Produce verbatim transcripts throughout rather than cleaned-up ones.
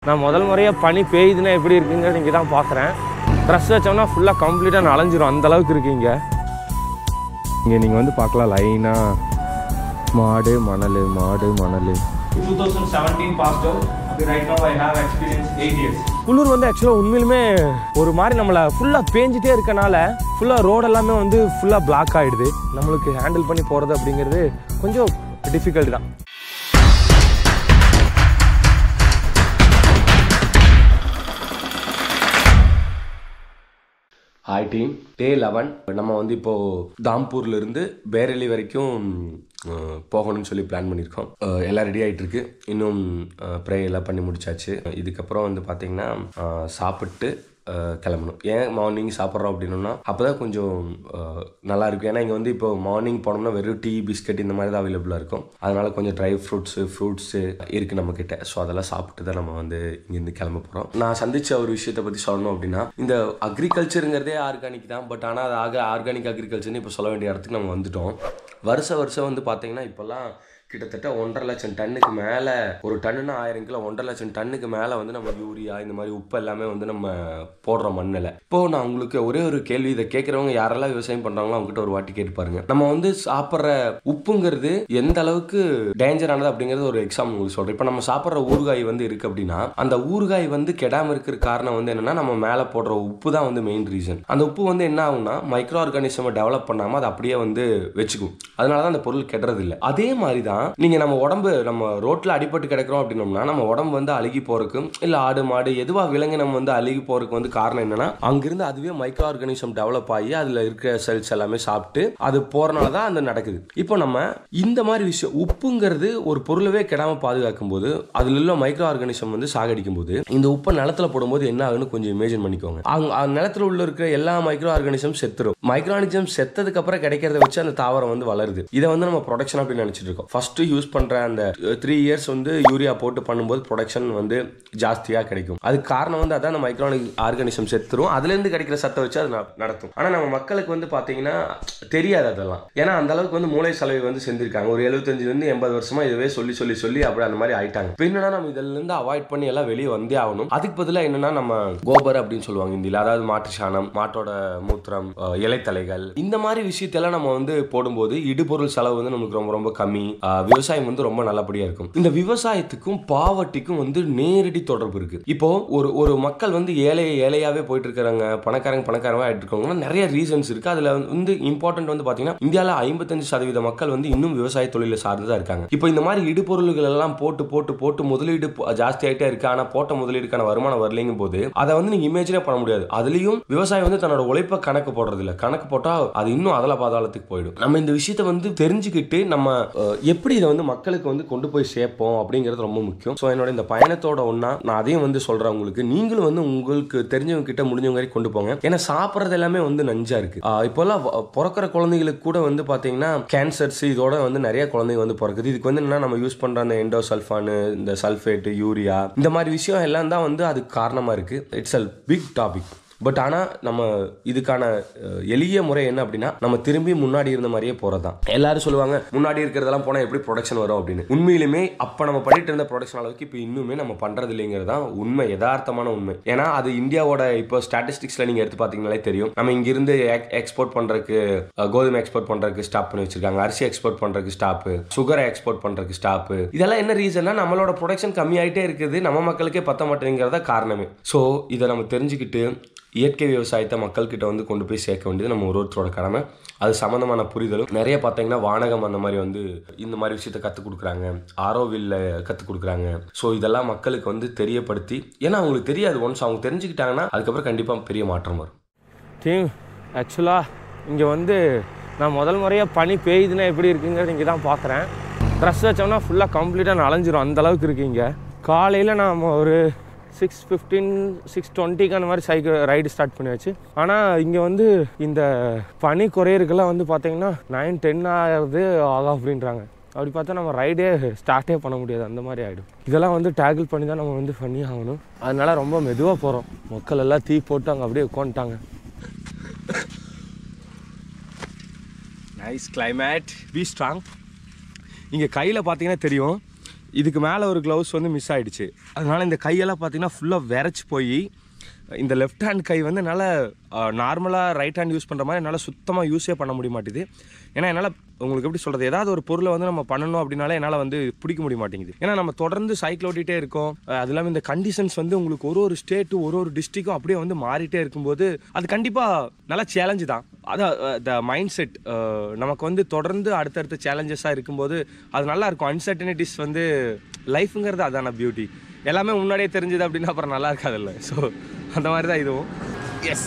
நான் முதல் முறையாக பனி பெய்யுதுன்னா எப்படி இருக்குங்கிறது இங்கே தான் பார்க்குறேன். ட்ரெஸ் வச்சோம்னா ஃபுல்லாக கம்ப்ளீட்டாக நனைஞ்சிரும், அந்தளவுக்கு இருக்குங்க. இங்கே நீங்கள் வந்து பார்க்கலாம் லைனாக மாடு மணல் மாடு மணல். twenty seventeen passed out. Right now I have experience eight years. குளிர் வந்து ஆக்சுவலாக உண்மையிலுமே ஒரு மாதிரி நம்மளை ஃபுல்லாக பேஞ்சிட்டே இருக்கனால ஃபுல்லாக ரோடு எல்லாமே வந்து ஃபுல்லாக பிளாக் ஆகிடுது. நம்மளுக்கு ஹேண்டில் பண்ணி போகிறது அப்படிங்கிறது கொஞ்சம் டிஃபிகல்ட் தான். Hi team, day eleven. நம்ம வந்து இப்போது தாம்பூர்லேருந்து பேரெலி வரைக்கும் போகணும்னு சொல்லி பிளான் பண்ணியிருக்கோம். எல்லாம் ரெடி ஆகிட்டுருக்கு. இன்னும் ப்ரே எல்லாம் பண்ணி முடிச்சாச்சு. இதுக்கப்புறம் வந்து பார்த்திங்கன்னா சாப்பிட்டு கிளம்பணும். ஏன் மார்னிங் சாப்பிட்றோம் அப்படின்னா அப்போ தான் கொஞ்சம் நல்லாயிருக்கும். ஏன்னா இங்கே வந்து இப்போ மார்னிங் போனோம்னா வெறும் டீ பிஸ்கட் இந்த மாதிரி தான் அவைலபிளாக இருக்கும். அதனால் கொஞ்சம் ட்ரை ஃப்ரூட்ஸு ஃப்ரூட்ஸு இருக்குது நம்மக்கிட்ட. ஸோ அதெல்லாம் சாப்பிட்டு தான் நம்ம வந்து இங்கேருந்து கிளம்ப போகிறோம். நான் சந்தித்த ஒரு விஷயத்தை பற்றி சொல்லணும் அப்படின்னா, இந்த அக்ரிகல்ச்சருங்கிறதே ஆர்கானிக் தான். பட் ஆனால் அது ஆக ஆர்கானிக் அக்ரிகல்ச்சர்னு இப்போ சொல்ல வேண்டிய இடத்துக்கு நம்ம வந்துட்டோம். வருஷ வருஷம் வந்து பார்த்தீங்கன்னா இப்போல்லாம் கிட்டத்தட்ட ஒன்றரை லட்சம் டன்னுக்கு மேலே, ஒரு டன்னுன்னா ஆயிரம் கிலோ, ஒன்றரை லட்சம் டன்னுக்கு மேலே வந்து நம்ம யூரியா இந்த மாதிரி உப்பு எல்லாமே வந்து நம்ம போடுறோம் மண்ணில். இப்போது நான் உங்களுக்கு ஒரே ஒரு கேள்வி, இதை கேட்குறவங்க யாரெல்லாம் விவசாயம் பண்ணுறாங்களோ அவங்ககிட்ட ஒரு வாட்டி கேட்டு பாருங்க. நம்ம வந்து சாப்பிட்ற உப்புங்கிறது எந்த அளவுக்கு டேஞ்சரானது அப்படிங்கிறது ஒரு எக்ஸாம்பிள் உங்களுக்கு சொல்கிறேன். இப்போ நம்ம சாப்பிட்ற ஊறுகாய் வந்து இருக்குது அப்படின்னா, அந்த ஊறுகாய் வந்து கெடாமல் இருக்கிற காரணம் வந்து என்னென்னா நம்ம மேலே போடுற உப்பு தான் வந்து மெயின் ரீசன். அந்த உப்பு வந்து என்ன ஆகும்னா மைக்ரோ ஆர்கானிசமை டெவலப் பண்ணாமல் அதை அப்படியே வந்து வச்சுக்கும். அதனால தான் அந்த பொருள் கெடுறது இல்லை. அதே மாதிரி தான் நீங்க நம்ம உடம்பு நம்ம ரோட்ல அடிபட்டு கிடக்கிறோம் அப்படின்னோம்னா நம்ம உடம்பு வந்து அழுகி போறதுக்கு, இல்ல ஆடு மாடு எதுவா விலங்கு நம்ம வந்து அழுகி போறதுக்கு வந்து காரணம் என்னன்னா, அங்கிருந்து அதுவே மைக்ரோ ஆர்கானிசம் டெவலப் ஆகி அதுல இருக்கிற செல்ஸ் எல்லாமே சாப்பிட்டு அது போறனால தான் அது நடக்குது. இப்போ நம்ம இந்த மாதிரி விஷயம், உப்புங்கிறது ஒரு பொருளவே கெடாம பாதுகாக்கும் போது அதுல உள்ள மைக்ரோ ஆர்கானிசம் வந்து சாகடிக்கும் போது இந்த உப்பை நிலத்துல போடும்போது என்ன ஆகுன்னு கொஞ்சம் இமேஜின் பண்ணிக்கோங்க. அவங்க நிலத்துல உள்ள இருக்கிற எல்லா மைக்ரோ ஆர்கானிசம் செத்துரும். மைக்ரோ ஆர்கானிசம் செத்ததுக்கு அப்புறம் கிடைக்கிறத வச்சு அந்த தாவரம் வந்து வளருது. இதை வந்து நம்ம ப்ரொடக்ஷன் அப்படின்னு நினைச்சிட்டு இருக்கோம். ஃபர்ஸ்ட் யூஸ் பண்ற அந்த த்ரீ இயர்ஸ் வந்து யூரியா போட்டு பண்ணும்போது ப்ரொடக்ஷன் வந்து ஜாஸ்தியா கிடைக்கும். அதுக்கு காரணம் வந்து அதான் மைக்ரோ ஆர்கானிசம் செத்துரும். அதுல இருந்து கிடைக்கிற சத்தை வச்சு அது நடத்தும். ஆனா நம்ம மக்களுக்கு வந்து பாத்தீங்கன்னா தெரியாது அதெல்லாம். ஏன்னா அந்த அளவுக்கு வந்து மூளை செலவை வந்து செஞ்சிருக்காங்க. ஒரு எழுபத்தஞ்சுல இருந்து எண்பது வருஷமா இதுவே சொல்லி சொல்லி சொல்லி அப்படி அந்த மாதிரி ஆயிட்டாங்க. என்னன்னா நம்ம இதுல இருந்து அவாய்ட் பண்ணி எல்லாம் வெளியே வந்தே ஆகணும். அதுக்கு பதிலாக என்னன்னா நம்ம கோபர் அப்படின்னு சொல்லுவாங்க இந்தியில, அதாவது மாட்டு சாணம், மாட்டோட மூத்திரம், இலைத்தலைகள், இந்த மாதிரி விஷயத்தெல்லாம் நம்ம வந்து போடும்போது இடுபொருள் செலவு வந்து நமக்கு ரொம்ப ரொம்ப கம்மி. விவசாயம் வந்து ரொம்ப நல்லபடியா இருக்கும். இந்த விவசாயத்துக்கும் பாவர்ட்டிக்கும் வந்து நேரடி தொடர்பு இருக்கு. இப்போ ஒரு ஒரு மக்கள் வந்து ஏழை ஏழையாவே போயிட்டு இருக்காங்க, பணக்காரங்க பணக்காரங்க ஆயிட்டு இருக்காங்கன்னா நிறைய ரீசன்ஸ் இருக்கு. அதுல வந்து இம்பார்ட்டன்ட் வந்து பாத்தீங்கன்னா இந்தியாவில் ஐம்பத்தஞ்சு சதவீத மக்கள் வந்து இன்னும் விவசாய தொழில சார்ந்துதான் இருக்காங்க. இப்போ இந்த மாதிரி இடுபொருள்கள் எல்லாம் போட்டு போட்டு போட்டு முதலீடு ஜாஸ்தி ஆயிட்டே இருக்கு. ஆனா போட்ட முதலீடுக்கான வருமானம் வரலைங்கும் போது அதை வந்து நீங்க இமேஜினே பண்ண முடியாது. அதுலயும் விவசாயம் வந்து தன்னோட உழைப்பை கணக்கு போடுறது இல்ல. கணக்கு போட்டா அது இன்னும் அதல பாதாளத்துக்கு போயிடும். நம்ம இந்த விஷயத்தை வந்து தெரிஞ்சுக்கிட்டு நம்ம எப்படி இதை வந்து மக்களுக்கு வந்து கொண்டு போய் சேர்ப்போம் அப்படிங்கிறது ரொம்ப முக்கியம். ஸோ என்னோட இந்த பயணத்தோட ஒன்னா நான் அதையும் வந்து சொல்றேன் உங்களுக்கு. நீங்களும் வந்து உங்களுக்கு தெரிஞ்சவங்க கிட்ட முடிஞ்சவங்க வரைக்கும் கொண்டு போங்க. ஏன்னா சாப்பிட்றது எல்லாமே வந்து நஞ்சா இருக்கு. இப்போல்லாம் பிறக்கிற குழந்தைகளுக்கு கூட வந்து பாத்தீங்கன்னா கேன்சர்ஸ் இதோட வந்து நிறைய குழந்தைங்க வந்து பிறக்குது. இதுக்கு வந்து என்ன நம்ம யூஸ் பண்ற அந்த எண்டோசல்ஃபானு, இந்த சல்ஃபேட், யூரியா, இந்த மாதிரி விஷயம் எல்லாம் தான் வந்து அதுக்கு காரணமா இருக்கு. It's a big topic. But ஆனால் நம்ம இதுக்கான எளிய முறை என்ன அப்படின்னா, நம்ம திரும்பி முன்னாடி இருந்த மாதிரியே போறதுதான். எல்லாரும் சொல்லுவாங்க முன்னாடி இருக்கிறதெல்லாம் போனால் எப்படி ப்ரொடக்ஷன் வரும் அப்படின்னு. உண்மையிலுமே அப்போ நம்ம பண்ணிட்டு இருந்த ப்ரொடக்ஷன் அளவுக்கு இப்போ இன்னுமே நம்ம பண்றது இல்லைங்கிறது தான் உண்மை, யதார்த்தமான உண்மை. ஏன்னா அது இந்தியாவோட இப்போ ஸ்டாட்டிஸ்டிக்ஸ்ல நீங்க எடுத்து பார்த்தீங்கன்னாலே தெரியும். நம்ம இங்கிருந்து எக்ஸ்போர்ட் பண்றதுக்கு, கோதுமை எக்ஸ்போர்ட் பண்றதுக்கு ஸ்டாப் பண்ணி வச்சிருக்காங்க, அரிசி எக்ஸ்போர்ட் பண்றதுக்கு ஸ்டாப், சுகரை எக்ஸ்போர்ட் பண்றதுக்கு ஸ்டாப். இதெல்லாம் என்ன ரீசன்னா நம்மளோட ப்ரொடக்ஷன் கம்மியாயிட்டே இருக்குது, நம்ம மக்களுக்கே பத்த மாட்டேங்கிறதா காரணமே. ஸோ இதை நம்ம தெரிஞ்சுக்கிட்டு இயற்கை விவசாயத்தை மக்கள்கிட்ட வந்து கொண்டு போய் சேர்க்க வேண்டியது நம்ம ஒரு ஒருத்தரோட கடமை. அது சம்மந்தமான புரிதலும் நிறைய பார்த்தீங்கன்னா வானகம் அந்த மாதிரி வந்து இந்த மாதிரி விஷயத்தை கற்றுக் கொடுக்குறாங்க, ஆரோவில்ல கற்றுக் கொடுக்குறாங்க. ஸோ இதெல்லாம் மக்களுக்கு வந்து தெரியப்படுத்தி, ஏன்னா அவங்களுக்கு தெரியாது, ஒன்ஸ் அவங்க தெரிஞ்சுக்கிட்டாங்கன்னா அதுக்கப்புறம் கண்டிப்பாக பெரிய மாற்றம் வரும். டீம் ஆக்சுவலாக இங்கே வந்து நான் முதல் முறையாக பனி பெய்யுதுன்னா எப்படி இருக்குங்கிறது இங்கே தான் பார்க்குறேன். ட்ரெஸ் வச்சோம்னா ஃபுல்லாக கம்ப்ளீட்டாக நனைஞ்சிரும், அந்தளவுக்கு இருக்குது இங்கே. காலையில் நாம் ஒரு சிக்ஸ் ஃபிஃப்டீன் சிக்ஸ் டுவெண்ட்டிக்கு அந்த மாதிரி சைக்கிள் ரைடு ஸ்டார்ட் பண்ணியாச்சு. ஆனால் இங்கே வந்து இந்த பனி குறையிறதுக்கெல்லாம் வந்து பார்த்தீங்கன்னா நைன் டென் ஆகிறது ஆகும் அப்படின்றாங்க. அப்படி பார்த்தா நம்ம ரைடே ஸ்டார்ட்டே பண்ண முடியாது, அந்த மாதிரி ஆகிடும். இதெல்லாம் வந்து டேக்கிள் பண்ணி தான் நம்ம வந்து பண்ணி ஆகணும். அதனால ரொம்ப மெதுவாக போகிறோம். மக்கள் எல்லாம் தீ போட்டு அங்கே அப்படியே உட்காந்துட்டாங்க. Nice climate, be strong. இங்கே கையில் பார்த்தீங்கன்னா தெரியும், இதுக்கு மேலே ஒரு க்ளவுஸ் வந்து மிஸ் ஆகிடுச்சு. அதனால் இந்த கையெல்லாம் பார்த்தீங்கன்னா ஃபுல்லாக விரைச்சி போய் இந்த லெஃப்ட் ஹேண்ட் கை வந்து என்னால் நார்மலாக ரைட் ஹேண்ட் யூஸ் பண்ணுற மாதிரி என்னால் சுத்தமாக யூஸே பண்ண முடிய மாட்டேது. ஏன்னா என்னால் உங்களுக்கு எப்படி சொல்கிறது, ஏதாவது ஒரு பொருளை வந்து நம்ம பண்ணணும் அப்படின்னாலே என்னால் வந்து பிடிக்க முடிய மாட்டேங்குது. ஏன்னா நம்ம தொடர்ந்து சைக்கிள் ஓட்டிகிட்டே இருக்கோம். அது இல்லாமல் இந்த கண்டிஷன்ஸ் வந்து உங்களுக்கு ஒரு ஒரு ஸ்டேட்டு ஒரு ஒரு டிஸ்ட்ரிக்கும் அப்படியே வந்து மாறிட்டே இருக்கும்போது அது கண்டிப்பாக நல்லா சேலஞ்சு தான். அதான் த மைண்ட் செட் நமக்கு வந்து தொடர்ந்து அடுத்தடுத்த சேலஞ்சஸாக இருக்கும்போது அது நல்லாயிருக்கும். அன்சர்டனிட்டிஸ் வந்து லைஃபுங்கிறது அதான பியூட்டி. எல்லாமே முன்னாடியே தெரிஞ்சது அப்படின்னா அப்புறம் நல்லா இருக்காதில்ல. ஸோ அந்த மாதிரி தான் இதுவும். எஸ்,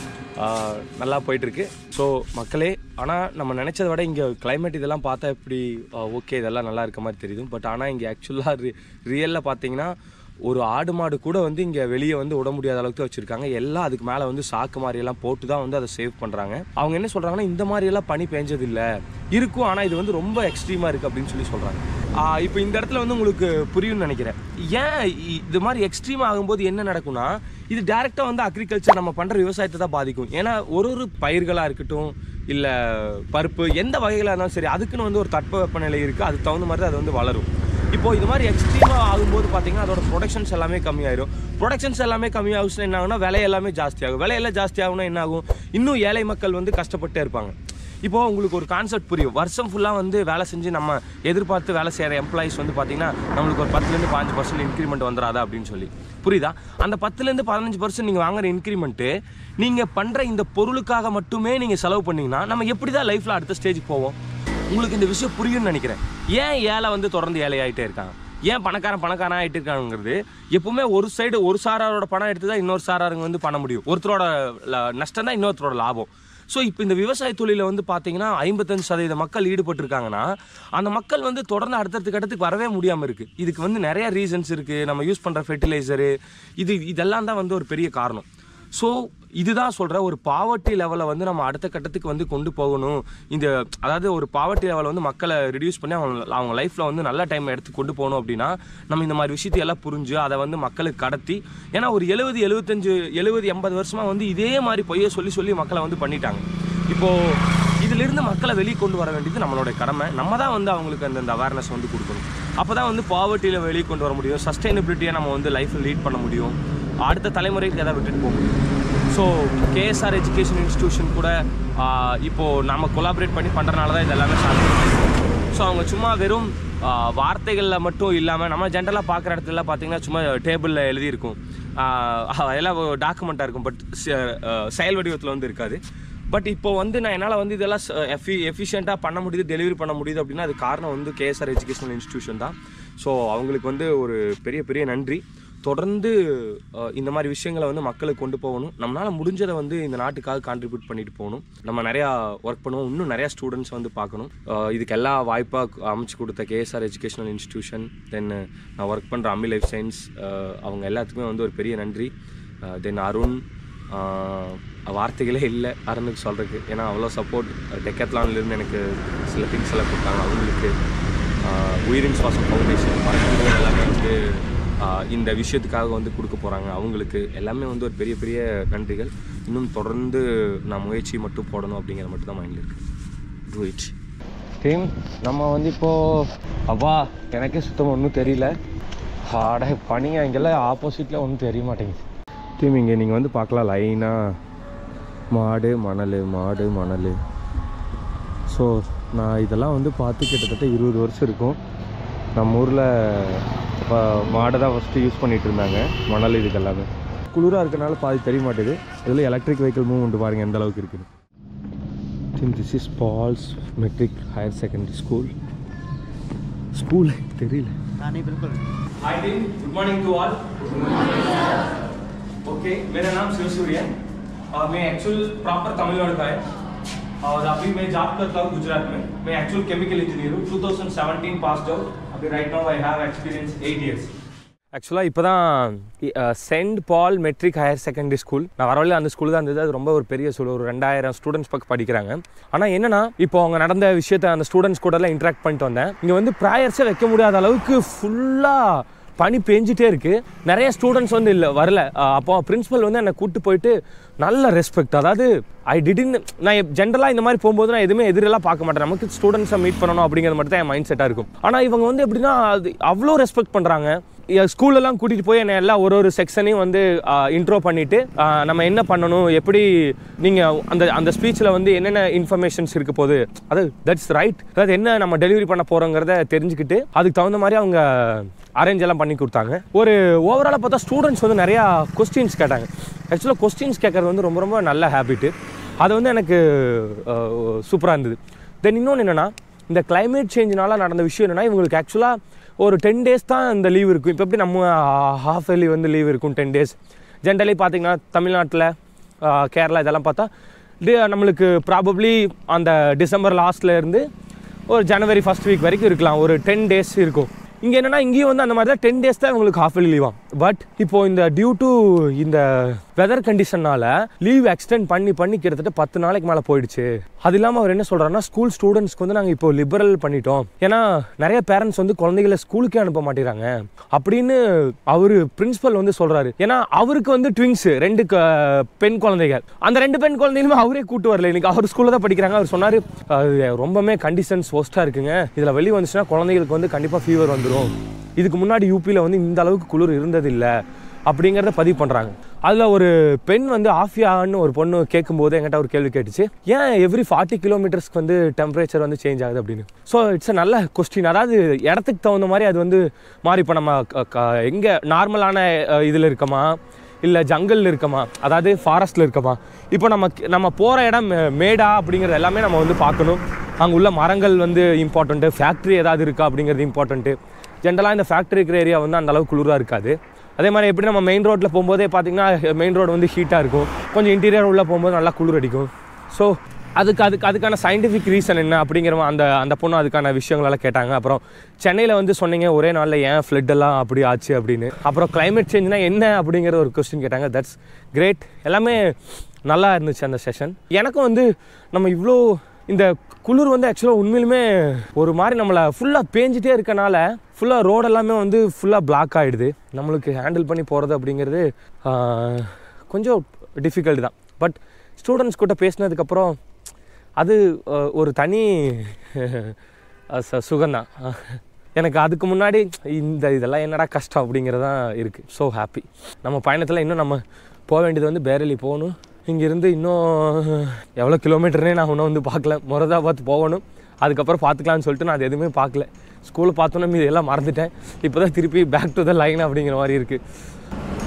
நல்லா போயிட்டுருக்கு. ஸோ மக்களே, ஆனால் நம்ம நினச்சதை விட இங்கே கிளைமேட் இதெல்லாம் பார்த்தா எப்படி ஓகே இதெல்லாம் நல்லா இருக்க மாதிரி தெரியுது. பட் ஆனால் இங்கே ஆக்சுவலாக ரி ரியலில் பார்த்தீங்கன்னா ஒரு ஆடு மாடு கூட வந்து இங்கே வெளியே வந்து விட முடியாத அளவுக்கு வச்சுருக்காங்க. எல்லாம் அதுக்கு மேலே வந்து சாக்கு மாதிரியெல்லாம் போட்டு தான் வந்து அதை சேவ் பண்ணுறாங்க. அவங்க என்ன சொல்கிறாங்கன்னா, இந்த மாதிரியெல்லாம் பனி பெஞ்சதில்லை இருக்கும், ஆனால் இது வந்து ரொம்ப எக்ஸ்ட்ரீமாக இருக்குது அப்படின்னு சொல்லி சொல்கிறாங்க. இப்போ இந்த இடத்துல வந்து உங்களுக்கு புரியும்னு நினைக்கிறேன். ஏன் இது மாதிரி எக்ஸ்ட்ரீம் ஆகும்போது என்ன நடக்கும்னா, இது டேரெக்டாக வந்து அக்ரிகல்ச்சர் நம்ம பண்ணுற விவசாயத்தை தான் பாதிக்கும். ஏன்னா ஒரு ஒரு பயிர்களாக இருக்கட்டும், இல்லை பருப்பு எந்த வகைகளாக இருந்தாலும் சரி, அதுக்குன்னு வந்து ஒரு தட்பவெப்பநிலை இருக்குது. அதுக்கு தகுந்த மாதிரி அது வந்து வளரும். இப்போது இது மாதிரி எக்ஸ்ட்ரீமாக ஆகும்போது பார்த்தீங்கன்னா அதோட ப்ரொடக்ஷன்ஸ் எல்லாமே கம்மியாயிடும். ப்ரொடக்ஷன்ஸ் எல்லாமே கம்மியாகுச்சுன்னா என்ன ஆகுனா, விலை எல்லாமே ஜாஸ்தியாகும். விலையெல்லாம் ஜாஸ்தி ஆகுனா என்ன ஆகும், இன்னும் ஏழை மக்கள் வந்து கஷ்டப்பட்டே இருப்பாங்க. இப்போது உங்களுக்கு ஒரு கான்செப்ட் புரியும். வருஷம் ஃபுல்லாக வந்து வேலை செஞ்சு நம்ம எதிர்பார்த்து வேலை செய்கிற எம்ப்ளாயிஸ் வந்து பார்த்திங்கன்னா நம்மளுக்கு ஒரு பத்துலேருந்து பதினஞ்சு பர்சன்ட் இன்க்ரிமெண்ட் வந்துடாதா அப்படின்னு சொல்லி புரியுதா? அந்த பத்துலேருந்து பதினஞ்சு பர்சன்ட் நீங்கள் வாங்குற இன்க்ரிமெண்ட்டு நீங்கள் பண்ணுற இந்த பொருளுக்காக மட்டுமே நீங்கள் செலவு பண்ணிங்கன்னா நம்ம எப்படி தான் லைஃப்பில் அடுத்த ஸ்டேஜுக்கு போவோம்? உங்களுக்கு இந்த விஷயம் புரியும்னு நினைக்கிறேன். ஏன் ஏழை வந்து தொடர்ந்து ஏழை ஆகிட்டே இருக்காங்க, ஏன் பணக்காரன் பணக்காரன் ஆகிட்டு இருக்காங்கிறது எப்பவுமே ஒரு சைடு ஒரு சாராரோட பணம் எடுத்து தான் இன்னொரு சாராருங்க வந்து பண்ண முடியும். ஒருத்தரோட நஷ்டம் தான் இன்னொருத்தரோட லாபம். ஸோ இப்போ இந்த விவசாய தொழிலில் வந்து பார்த்தீங்கன்னா ஐம்பத்தஞ்சு சதவீத மக்கள் ஈடுபட்டிருக்காங்கன்னா அந்த மக்கள் வந்து தொடர்ந்து அடுத்தடுத்த கட்டத்துக்கு வரவே முடியாமல் இருக்குது. இதுக்கு வந்து நிறையா ரீசன்ஸ் இருக்குது. நம்ம யூஸ் பண்ணுற ஃபெர்டிலைசரு இது இதெல்லாம் தான் வந்து ஒரு பெரிய காரணம். ஸோ இதுதான் சொல்கிறேன், ஒரு பாவர்ட்டி லெவலை வந்து நம்ம அடுத்த கட்டத்துக்கு வந்து கொண்டு போகணும். இந்த அதாவது ஒரு பாவர்ட்டி லெவலை வந்து மக்களை ரிடியூஸ் பண்ணி அவங்க அவங்க லைஃப்பில் வந்து நல்ல டைம் எடுத்து கொண்டு போகணும் அப்படின்னா நம்ம இந்த மாதிரி விஷயத்தையெல்லாம் புரிஞ்சு அதை வந்து மக்களுக்கு கடத்தி, ஏன்னா ஒரு எழுபது எழுபத்தஞ்சு எழுபது எண்பது வருஷமாக வந்து இதே மாதிரி பொய்யை சொல்லி சொல்லி மக்களை வந்து பண்ணிட்டாங்க. இப்போது இதிலிருந்து மக்களை வெளியே கொண்டு வர வேண்டியது நம்மளோட கடமை. நம்ம தான் வந்து அவங்களுக்கு அந்த அவேர்னஸ் வந்து கொடுக்கணும். அப்போ தான் வந்து பாவர்ட்டியில் வெளியே கொண்டு வர முடியும். சஸ்டைனபிலிட்டியை நம்ம வந்து லைஃப்பில் லீட் பண்ண முடியும். அடுத்த தலைமுறைக்கு எதாவது விட்டுட்டு போக முடியும். ஸோ கேஎஸ்ஆர் எஜுகேஷன் இன்ஸ்டிடியூஷன் கூட இப்போது நம்ம கொலாபரேட் பண்ணி பண்ணுறனால தான் இது எல்லாமே சாத்தியம். ஸோ அவங்க சும்மா வெறும் வார்த்தைகளில் மட்டும் இல்லாமல் நம்ம ஜென்ரலாக பார்க்குற இடத்துல பார்த்தீங்கன்னா சும்மா டேபிளில் எழுதியிருக்கும், எல்லாம் டாக்குமெண்ட்டாக இருக்கும், பட் செயல் வடிவத்தில் வந்து இருக்காது. பட் இப்போ வந்து நான் என்னால் வந்து இதெல்லாம் எஃபி எஃபிஷியண்ட்டாக பண்ண முடியுது, டெலிவரி பண்ண முடியுது அப்படின்னா அது காரணம் வந்து கேஎஸ்ஆர் எஜுகேஷனல் இன்ஸ்டிடியூஷன் தான். ஸோ அவங்களுக்கு வந்து ஒரு பெரிய பெரிய நன்றி. தொடர்ந்து இந்த மாதிரி விஷயங்களை வந்து மக்களுக்கு கொண்டு போகணும். நம்மளால் முடிஞ்சதை வந்து இந்த நாட்டுக்காக கான்ட்ரிபியூட் பண்ணிட்டு போகணும். நம்ம நிறையா ஒர்க் பண்ணுவோம். இன்னும் நிறையா ஸ்டூடெண்ட்ஸ் வந்து பார்க்கணும். இதுக்கு எல்லா வாய்ப்பாக அமைச்சு கொடுத்த கேஎஸ்ஆர் எஜுகேஷனல் இன்ஸ்டிடியூஷன், தென் நான் ஒர்க் பண்ணுற அம்மி லைஃப் சயின்ஸ், அவங்க எல்லாத்துக்குமே வந்து ஒரு பெரிய நன்றி. தென் அருண், வார்த்தைகளே இல்லை அருணுக்கு சொல்கிறதுக்கு. ஏன்னா அவ்வளோ சப்போர்ட். டெக்கத்லான்லேருந்து எனக்கு சில திங்ஸ் எல்லாம் கொடுத்தாங்க. அவங்களுக்கு உயிரின் சுவாசம் ஃபவுண்டேஷன் பறக்கும்போது எல்லாமே வந்து இந்த விஷயத்துக்காக வந்து கொடுக்க போகிறாங்க. அவங்களுக்கு எல்லாமே வந்து ஒரு பெரிய பெரிய நன்றிகள். இன்னும் தொடர்ந்து நான் முயற்சி மட்டும் போடணும் அப்படிங்கிற மட்டும் தான் மைண்டில் இருக்குது. Do it team. நம்ம வந்து இப்போது அப்பா எனக்கே சுத்தமாக ஒன்றும் தெரியல. ஆட பனியாக இங்கெல்லாம் ஆப்போசிட்டில் ஒன்றும் தெரிய மாட்டேங்குது. டீம் இங்கே நீங்கள் வந்து பார்க்கலாம், லைனாக மாடு மணல் மாடு மணல். ஸோ நான் இதெல்லாம் வந்து பார்த்து கிட்டத்தட்ட இருபது வருஷம் இருக்கும். நம்ம ஊரில் இப்போ மாடை தான் ஃபஸ்ட்டு யூஸ் பண்ணிகிட்டு இருந்தாங்க, மணல் இதுக்கு எல்லாமே. குளிராக இருக்கிறனால பாதி தெரிய மாட்டேது. இதில் எலக்ட்ரிக் வெஹிக்கிள் மூவ்மெண்ட் பாருங்கள் எந்த அளவுக்கு இருக்குது. Think this is Paul's matric higher secondary school. School தெரியல. Hi team, good morning to all. Okay, मेरा नाम शिव सूर्य और मैं एक्चुअल प्रॉपर तमिलनाडु का है और अभी मैं जॉब करता हूँ गुजरात में. मैं एक्चुअल केमिकल इंजीनियर हूँ. Two thousand seventeen passed out. अभी right now I have experience eight years. ஆக்சுவலாக இப்போ தான் saint Paul matric higher secondary school நான் வரவழையில் அந்த ஸ்கூல் தான் இருந்தது. அது ரொம்ப ஒரு பெரிய ஸ்கூல், ஒரு ரெண்டாயிரம் ஸ்டூடெண்ட்ஸ் பக்கம் படிக்கிறாங்க. ஆனால் என்னன்னா இப்போ அவங்க நடந்த விஷயத்தை அந்த ஸ்டூடெண்ட்ஸ் கூடலாம் இன்ட்ராக்ட் பண்ணிட்டு வந்தேன். இங்கே வந்து ப்ராயர்ஸே வைக்க முடியாத அளவுக்கு ஃபுல்லாக பனி பெஞ்சிட்டே இருக்குது, நிறைய ஸ்டூடெண்ட்ஸ் வந்து இல்லை வரல. அப்போ பிரின்ஸிபல் வந்து என்னை கூப்பிட்டு போயிட்டு நல்ல ரெஸ்பெக்ட், அதாவது ஐ டிடின் நான் ஜென்ரலாக இந்த மாதிரி போகும்போது நான் எதுவுமே எதிரெல்லாம் பார்க்க மாட்டேன், நமக்கு ஸ்டூடெண்ட்ஸை மீட் பண்ணணும் அப்படிங்கிற மட்டும் தான் என் மைண்ட் செட்டாக இருக்கும். ஆனால் இவங்க வந்து எப்படின்னா அது அவ்வளோ ரெஸ்பெக்ட் பண்ணுறாங்க. ஸ்கூலெல்லாம் கூட்டிகிட்டு போய் என்னை எல்லாம் ஒரு ஒரு செக்ஷனையும் வந்து இன்ட்ரோ பண்ணிவிட்டு நம்ம என்ன பண்ணணும், எப்படி நீங்கள் அந்த அந்த ஸ்பீச்சில் வந்து என்னென்ன இன்ஃபர்மேஷன்ஸ் இருக்க போகுது, அது தட்ஸ் ரைட், அதாவது என்ன நம்ம டெலிவரி பண்ண போகிறோங்கிறத தெரிஞ்சுக்கிட்டு அதுக்கு தகுந்த மாதிரி அவங்க அரேஞ்ச் எல்லாம் பண்ணி கொடுத்தாங்க. ஒரு ஓவராலாக பார்த்தா ஸ்டூடெண்ட்ஸ் வந்து நிறையா கொஸ்டின்ஸ் கேட்டாங்க. ஆக்சுவலாக கொஸ்டின்ஸ் கேட்குறது வந்து ரொம்ப ரொம்ப நல்ல ஹேபிட்டு, அது வந்து எனக்கு சூப்பராக இருந்தது. தென் இன்னொன்று என்னென்னா, இந்த கிளைமேட் சேஞ்சினால நடந்த விஷயம் என்னென்னா, இவங்களுக்கு ஆக்சுவலாக ஒரு டென் டேஸ் தான் இந்த லீவ் இருக்கும். இப்போ எப்படி நம்ம ஹாஃப் இயர்லி வந்து லீவ் இருக்கும் டென் டேஸ். ஜென்ரலி பார்த்திங்கன்னா தமிழ்நாட்டில் கேரளா இதெல்லாம் பார்த்தா டி நம்மளுக்கு ப்ராபப்ளி அந்த டிசம்பர் லாஸ்ட்டில் இருந்து ஒரு ஜனவரி ஃபஸ்ட் வீக் வரைக்கும் இருக்கலாம், ஒரு டென் டேஸ் இருக்கும். இங்கே என்னென்னா இங்கேயும் வந்து அந்த மாதிரி தான் டென் டேஸ் தான் இவங்களுக்கு ஹாஃப் இயர்லி லீவாக. பட் இப்போது இந்த டியூ டு இந்த வெதர் கண்டிஷனால் லீவ் எக்ஸ்டெண்ட் பண்ணி பண்ணி கிட்டத்தட்ட பத்து நாளைக்கு மேலே போயிடுச்சு. அது இல்லாமல் அவர் என்ன சொல்கிறாருன்னா, ஸ்கூல் ஸ்டூடெண்ட்ஸ்க்கு வந்து நாங்கள் இப்போ லிபரல் பண்ணிட்டோம், ஏன்னா நிறைய பேரண்ட்ஸ் வந்து குழந்தைகளை ஸ்கூலுக்கே அனுப்ப மாட்டேறாங்க அப்படின்னு அவர் பிரின்சிபல் வந்து சொல்கிறாரு. ஏன்னா அவருக்கு வந்து ட்வின்ஸு ரெண்டு பெண் குழந்தைகள், அந்த ரெண்டு பெண் குழந்தைகளுமே அவரே கூட்டு வரல, இன்னைக்கு அவர் ஸ்கூலில் தான் படிக்கிறாங்க. அவர் சொன்னார், ரொம்பவே கண்டிஷன்ஸ் ஒஸ்ட்டாக இருக்குங்க, இதில் வெளியே வந்துச்சுன்னா குழந்தைகளுக்கு வந்து கண்டிப்பாக ஃபீவர் வந்துடும், இதுக்கு முன்னாடி யூபியில் வந்து இந்த அளவுக்கு குளிர் இருந்ததில்லை அப்படிங்கிறத பதிவு பண்ணுறாங்க. அதில் ஒரு பெண் வந்து ஆஃபியான்னு ஒரு பொண்ணு கேட்கும்போது என்கிட்ட ஒரு கேள்வி கேட்டுச்சு, ஏன் எவ்ரி ஃபார்ட்டி கிலோமீட்டர்ஸ்க்கு வந்து டெம்பரேச்சர் வந்து சேஞ்ச் ஆகுது அப்படின்னு. ஸோ இட்ஸ் அ நல்ல கொஸ்டின். அதாவது இடத்துக்கு தகுந்த மாதிரி அது வந்து மாறி, இப்போ நம்ம எங்கே நார்மலான இதில் இருக்கமா இல்லை ஜங்கலில் இருக்கமா, அதாவது ஃபாரஸ்ட்டில் இருக்கமா. இப்போ நம்ம நம்ம போகிற இடம் மேடா அப்படிங்கிறது எல்லாமே நம்ம வந்து பார்க்கணும். அங்கே உள்ள மரங்கள் வந்து இம்பார்ட்டண்ட்டு, ஃபேக்ட்ரி ஏதாவது இருக்கா அப்படிங்கிறது இம்பார்ட்டண்ட்டு. ஜென்ரலாக இந்த ஃபேக்ட்ரி இருக்கிற ஏரியா வந்து அந்தளவுக்கு குளிராக இருக்காது. அதே மாதிரி எப்படி நம்ம மெயின் ரோட்டில் போகும்போதே பார்த்திங்கன்னா மெயின் ரோடு வந்து ஹீட்டாக இருக்கும், கொஞ்சம் இன்டீரியர் உள்ளே போகும்போது நல்லா குளிர் அடிக்கும். ஸோ அதுக்கு அதுக்கு அதுக்கான சயின்டிஃபிக் ரீசன் என்ன அப்படிங்கிற அந்த அந்த பொண்ணு அதுக்கான விஷயங்களெல்லாம் கேட்டாங்க. அப்புறம் சென்னையில் வந்து சொன்னீங்க ஒரே நாளில் ஏன் ஃப்ளட்டெல்லாம் அப்படி ஆச்சு அப்படின்னு. அப்புறம் கிளைமேட் சேஞ்ச்னா என்ன அப்படிங்கிற ஒரு கொஸ்டின் கேட்டாங்க. That's great. எல்லாமே நல்லா இருந்துச்சு அந்த செஷன். எனக்கும் வந்து நம்ம இவ்வளோ இந்த குளிர் வந்து ஆக்சுவலாக உண்மையிலுமே ஒரு மாதிரி நம்மளை ஃபுல்லாக பேஞ்சிட்டே இருக்கனால ஃபுல்லாக ரோடு எல்லாமே வந்து ஃபுல்லாக பிளாக் ஆகிடுது. நம்மளுக்கு ஹேண்டில் பண்ணி போகிறது அப்படிங்கிறது கொஞ்சம் டிஃபிகல்ட் தான். பட் ஸ்டூடெண்ட்ஸ் கிட்ட பேசினதுக்கப்புறம் அது ஒரு தனி சுகந்தான். எனக்கு அதுக்கு முன்னாடி இந்த இதெல்லாம் என்னடா கஷ்டம் அப்படிங்கிறதான் இருக்குது. So happy. நம்ம பயணத்தில் இன்னும் நம்ம போக வேண்டியது வந்து பேரலி போகணும். இங்கேருந்து இன்னும் எவ்வளோ கிலோமீட்டர்னே நான் இன்னும் வந்து பார்க்கல. மொரதாபாத் போகணும், அதுக்கப்புறம் பார்த்துக்கலான்னு சொல்லிட்டு நான் அது எதுவுமே பார்க்கல. ஸ்கூலில் பார்த்தோன்னே மீது எல்லாம் மறந்துட்டேன். இப்போ தான் திருப்பி பேக் டு த லைன் அப்படிங்கிற மாதிரி இருக்குது.